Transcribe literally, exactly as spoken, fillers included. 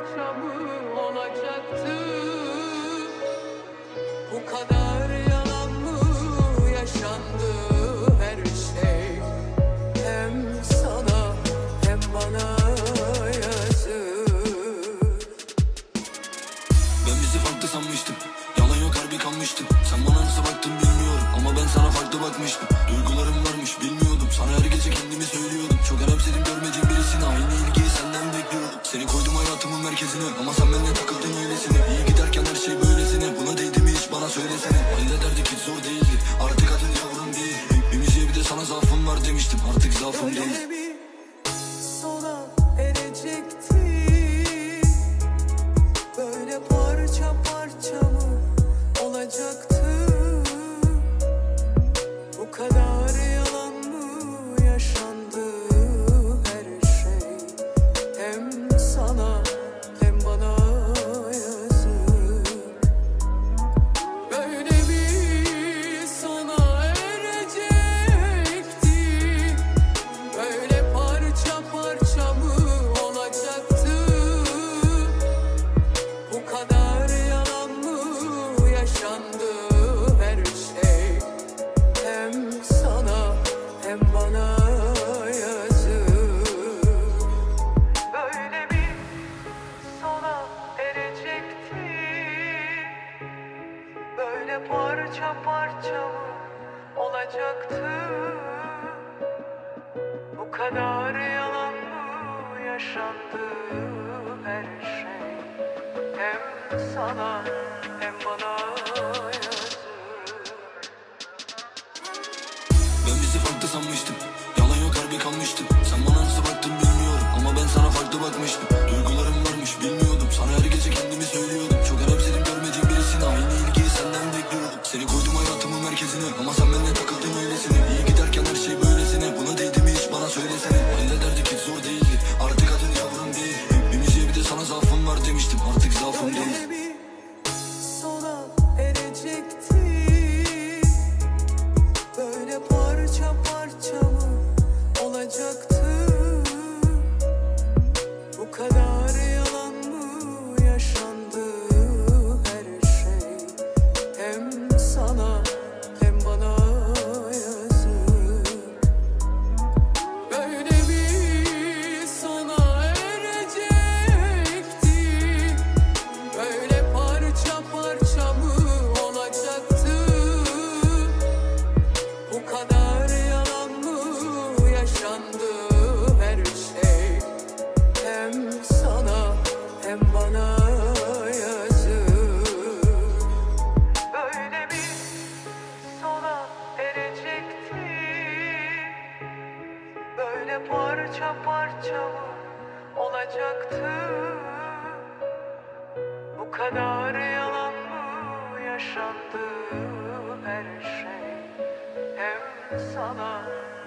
parça mı olacaktı? Bu kadar yalan mı yaşandı her şey? Hem sana hem bana yazık. Ben bizi farklı sanmıştım, yalan yok harbi kalmıştım. Sen bana nasıl baktın bilmiyorum ama ben sana farklı bakmıştım. Duygularım varmış bilmiyordum, sana her gece kendimi söylüyordum. Çok önemsedim görmediğim birisine, aynı ilgiyi senden bekliyordum. Seni koydum hayatımın merkezine ama sen benimle takıldın öylesine. İyi giderken her şey böylesine, buna değdi mi hiç bana söylesene. Hallederdik hiç zor değildi, artık adın yavrum değil. Bir müziğe bir de sana zaafım var demiştim, artık zaafım değil. Öyle bir sona erecekti, böyle parça parça mı olacaktı? Bu kadar yalan mı yaşandı her şey? Hem sana hem bana yazık. Böyle bir sona erecekti, böyle parça parça mı olacaktı? Bu kadar yalan mı yaşandı her şey? Hem sana hem bana yazık. Böyle bir sona erecekti, böyle parça parça mı olacaktı? Bu kadar yalan mı yaşandı her şey? Hem sana hem bana yazık. Ben bizi farklı sanmıştım, yalan yok harbi kalmıştım. Sen bana nasıl baktın bilmiyorum ama ben sana farklı bakmıştım. Duygularım varmış bilmiyordum, sana her gece kendimi söylüyordum. Çok önemsedim görmediğim birisine, aynı ilgiyi senden bekliyordum. Seni koydum hayatımın merkezine ama sen benimle takıldın öylesine. İyi giderken her şey böylesine, buna değdi mi hiç bana söylesene. Hallederdik hiç zor değildi, artık adın yavrum değil. Bir müziğe bir de sana zaafım var demiştim, artık zaafım değil. Böyle bir sona erecekti, böyle parça parça mı olacaktı? Bu kadar yalan mı yaşandı her şey? Hem sana hem bana yazık. Böyle bir sona erecekti, böyle parça parça mı olacaktı? Bu kadar yalan mı yaşandı her şey? Hem sana hem bana yazık. Böyle bir sona erecekti, böyle parça parça mı olacaktı? Bu kadar yalan mı yaşandı her şey? Hem sana